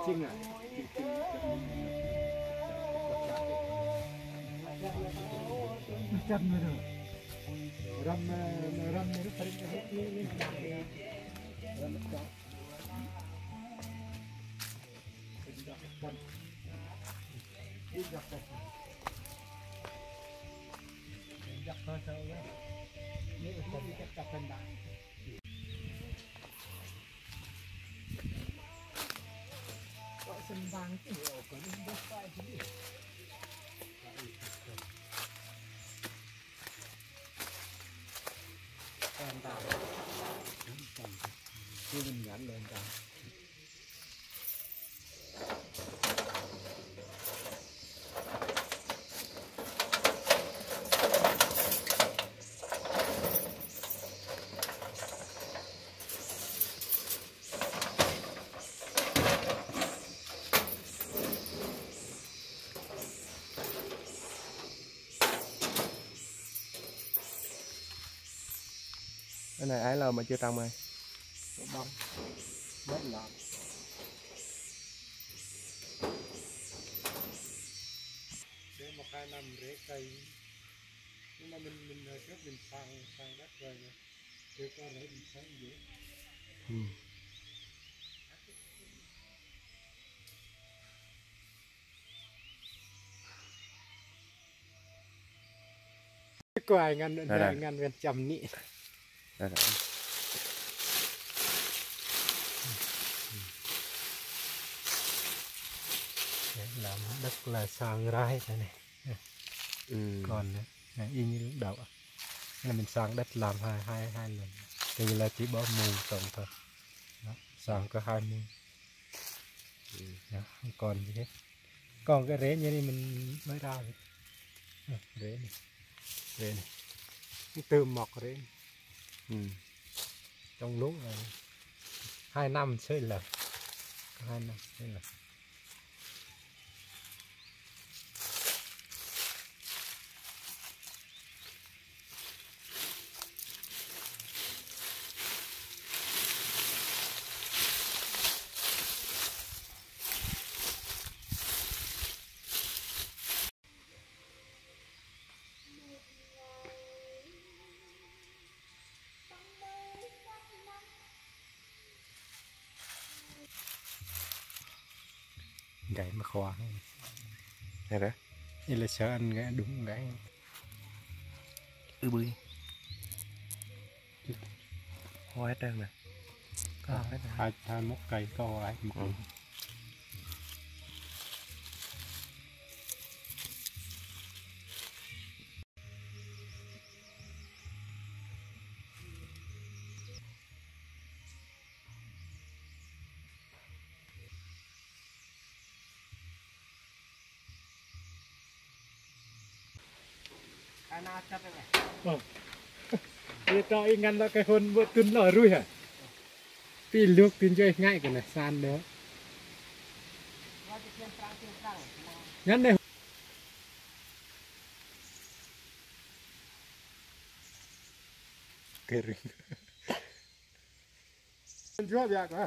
chinh à chăm nữa ram nó phải hết lên ram chọc giặc thôi sao đó nếu mà không chắc chặt lên đại gọi sân vàng cái nhiều có những đất tay chứ gì tan tàu chưa mình gắn lên tàu cái này ái lơ mà chưa trồng rồi bông rất là để 1-2 năm rễ cây nhưng mà mình hồi trước mình sang đất rồi nè chưa có rễ mình sáng dễ có ai ngăn bên chầm nị làm đất là sang rai thế này còn y như lúc đầu là mình sang đất làm hai lần thì là chỉ bỏ mù trồng thôi đó, sang có 20 đó, không còn gì hết còn cái rễ như này mình mới ra rễ này từ mọc rễ trong lúc là 2 năm xây lần có 2 năm xây lần gãy mà khoa này đó đây là sợ anh gãy đúng gãy bươi hoa hết trơn nè hai mốc cây có hoa một để cho anh ngăn là cái hôn bữa tuần lò rui hả vì nước tin chơi ngay cái này san nữa nhắn đây cái rừng chúa việc hả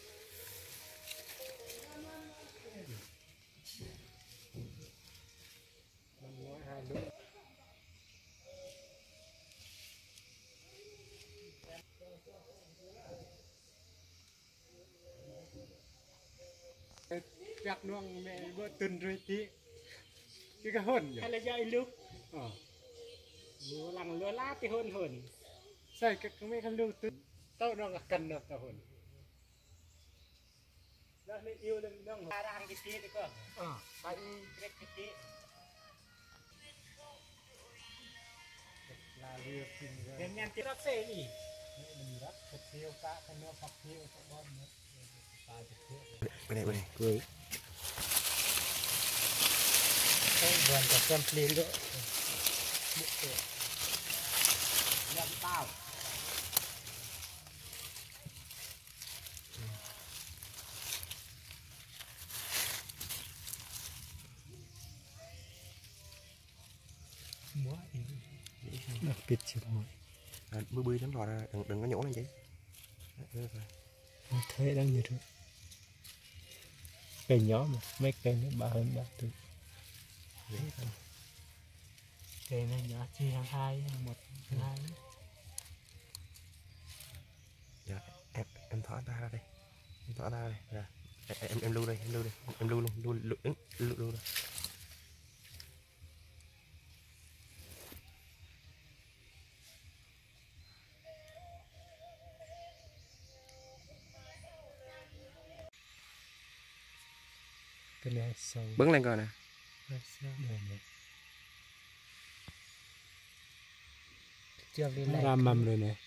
Bh'noong mẹ bữa tuần rồi tí cái hơn hay là do anh lúc lúa lằng lúa lá thì hơn xây cái mấy cái lúa tuần tao nó là cần được tao hơn đó nên yêu lên nó đang cái tí đấy cơ bánh cái tí là việc nên nhanh tí rất xe nhỉ mình rất thật tiêu cả cái nó phật tiêu cho con nữa bên này cười vườn có xem lên nữa nhầm tao đặc biệt chứ bươi lắm rồi đừng có nhổ lên chị thế đang như thế cây nhỏ mà mấy cây nó ba hơn 3 tuổi. Cây này nhỏ chi hàng 2, một hàng 2. Dạ, em thỏ ta ra đây. Em thỏ ta đây. Ra. Em lưu đây, em lưu đây. Em lưu luôn, lưu đây. Cái này sâu. Bứng lên coi nè. Đây này. Chưa đi Nó lại. ra mầm rồi nè.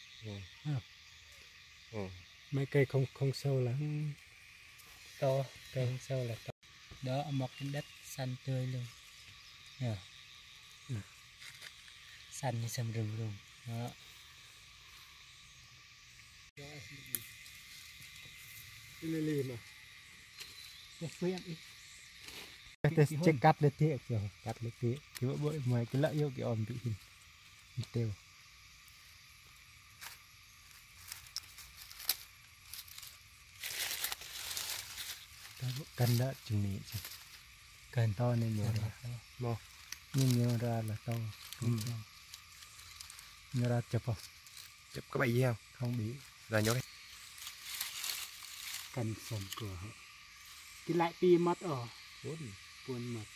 Ừ. Mấy cây không sâu lắm. To, cây không sâu là to. Đó, mọc trên đất xanh tươi luôn. Nè. Xanh như sâm rừng luôn. Đó. Cái này lì mà. Cái khuyên đi. Cái cắt lên tiệc rồi, cắt lên tiệc. Cái bội mày cái lợi yêu cái ôm bị hình tiêu. Cân đó chừng này cân to nên nhiều ra. Mò. Nhưng nhiều ra là to. Nhiều ra chụp không? Chụp có bay gì không? Không bị. Rồi nhổ đây. Cân sầm cửa. Cái lại pi mất ở. Buồn mật.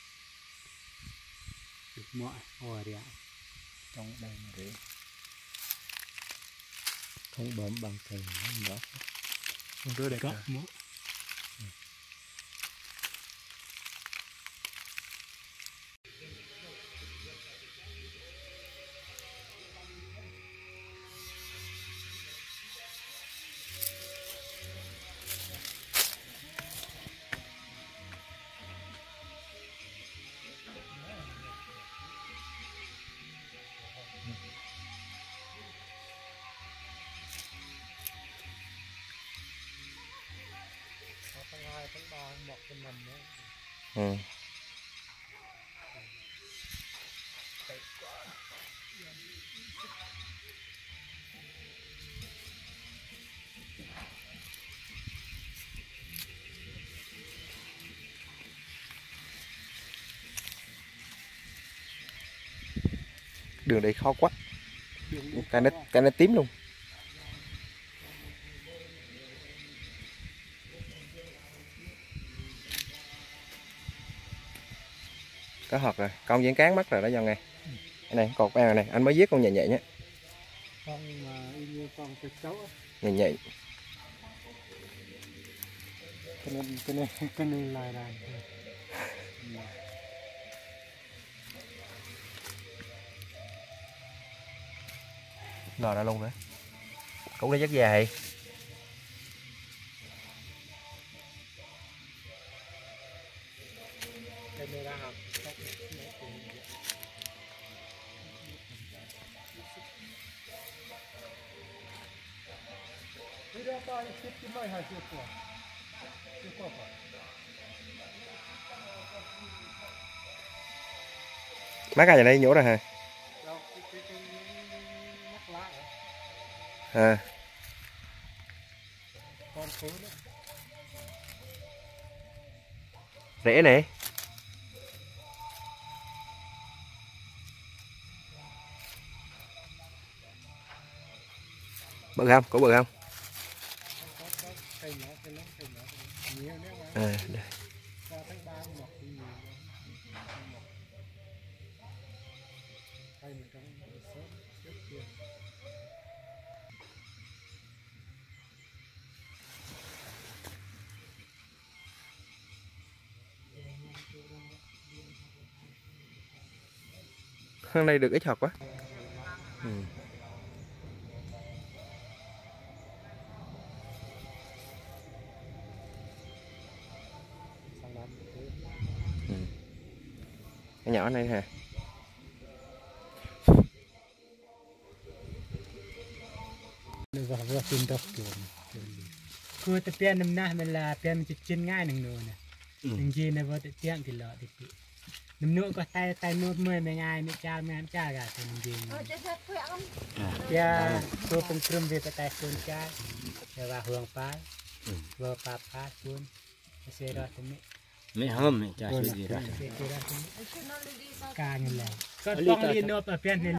Được mọi hồi đấy ạ. Trong đây mà rễ. Không bấm bằng cành đó. Không rửa đây Cắt cả. mỗi. Tháng 2, tháng 3 mọc cái mầm nữa. Ừ. Đường đây khó quá. Cái nó tím luôn. Có hợp rồi, con diễn cán mất rồi đó Dân này. Cái này cột em này, anh mới giết con nhẹ nhẹ nhé. Con mà y như con cái cháu. Nhẹ nhẹ. Cái này lại đàn. Lò ra luôn nữa. Cũng nó rất dài. Cái này ra học. Đi ra tay tiếp cái mày hay chưa qua. Chưa qua phải. Má cây này đây nhổ rồi hả? Đâu, cái mắc lá hả? À. Con phố đó. Rễ này. Bự không? Có bự không? Cây nhỏ, cây lớn, cây nhỏ. Nhiều nếu mà. À, đây. Qua tháng 3 mọc thì nhiều. Cây mình trong sớm, trước kia. Hôm nay được ít học quá. Ừ. Ừ. Cái nhỏ này hả? Vừa tin đọc kiểu. Cứ tập tiền năm nay mình là tiền chân ngay nằng nồi nè. Nằng gì này vừa tập tiền thì lọ thì bị. Nằm nữa có tay nốt mười mấy ngày mấy cha cả thì nằm gì. Ya, tôi cũng trùm về tay xuân cha. Và hương phá. Vừa phá phá xuân. Sẽ đó thì mấy hôm mình trả số gì ra càng là cóต้องเรียนนบเปลี่ยน